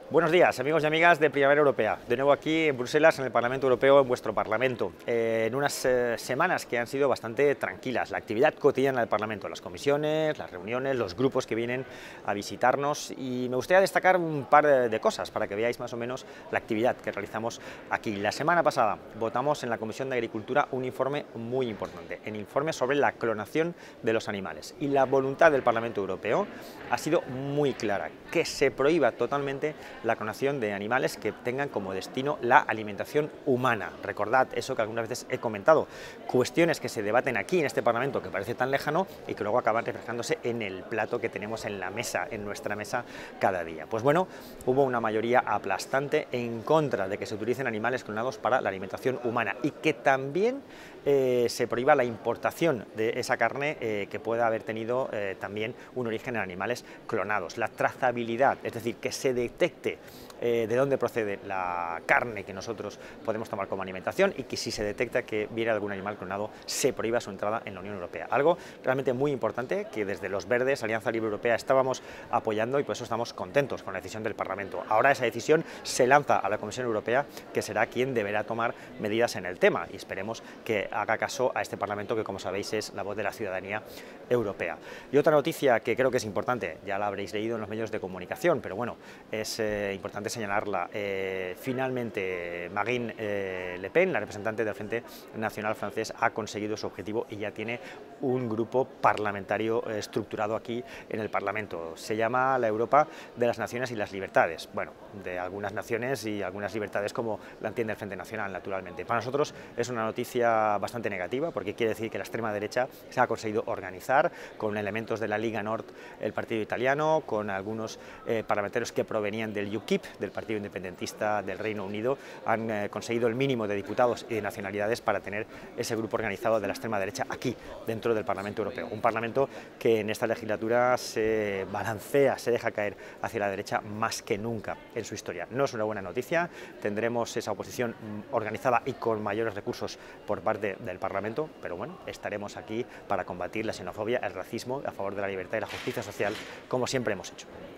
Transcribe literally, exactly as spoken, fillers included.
Buenos días, amigos y amigas de Primavera Europea. De nuevo aquí en Bruselas, en el Parlamento Europeo, en vuestro Parlamento. Eh, en unas eh, semanas que han sido bastante tranquilas. La actividad cotidiana del Parlamento, las comisiones, las reuniones, los grupos que vienen a visitarnos. Y me gustaría destacar un par de cosas para que veáis más o menos la actividad que realizamos aquí. La semana pasada votamos en la Comisión de Agricultura un informe muy importante, el informe sobre la clonación de los animales. Y la voluntad del Parlamento Europeo ha sido muy clara, que se prohíba totalmente la clonación de animales que tengan como destino la alimentación humana. Recordad eso que algunas veces he comentado, cuestiones que se debaten aquí en este Parlamento que parece tan lejano y que luego acaban reflejándose en el plato que tenemos en la mesa, en nuestra mesa cada día. Pues bueno, hubo una mayoría aplastante en contra de que se utilicen animales clonados para la alimentación humana y que también eh, se prohíba la importación de esa carne eh, que pueda haber tenido eh, también un origen en animales clonados. La trazabilidad, es decir, que se detecte Eh, de dónde procede la carne que nosotros podemos tomar como alimentación y que si se detecta que viene algún animal clonado se prohíba su entrada en la Unión Europea. Algo realmente muy importante que desde los Verdes, Alianza Libre Europea, estábamos apoyando y por eso estamos contentos con la decisión del Parlamento. Ahora esa decisión se lanza a la Comisión Europea, que será quien deberá tomar medidas en el tema, y esperemos que haga caso a este Parlamento que, como sabéis, es la voz de la ciudadanía europea. Y otra noticia que creo que es importante, ya la habréis leído en los medios de comunicación, pero bueno, es eh, importante señalarla. Eh, finalmente Marine eh, Le Pen, la representante del Frente Nacional francés, ha conseguido su objetivo y ya tiene un grupo parlamentario eh, estructurado aquí en el Parlamento. Se llama la Europa de las Naciones y las Libertades. Bueno, de algunas naciones y algunas libertades como la entiende el Frente Nacional, naturalmente. Para nosotros es una noticia bastante negativa porque quiere decir que la extrema derecha se ha conseguido organizar con elementos de la Liga Nord, el partido italiano, con algunos eh, parlamentarios que provenían del U KIP, del Partido Independentista del Reino Unido, han eh, conseguido el mínimo de diputados y de nacionalidades para tener ese grupo organizado de la extrema derecha aquí, dentro del Parlamento Europeo. Un Parlamento que en esta legislatura se balancea, se deja caer hacia la derecha más que nunca en su historia. No es una buena noticia, tendremos esa oposición organizada y con mayores recursos por parte del Parlamento, pero bueno, estaremos aquí para combatir la xenofobia, el racismo, a favor de la libertad y la justicia social, como siempre hemos hecho.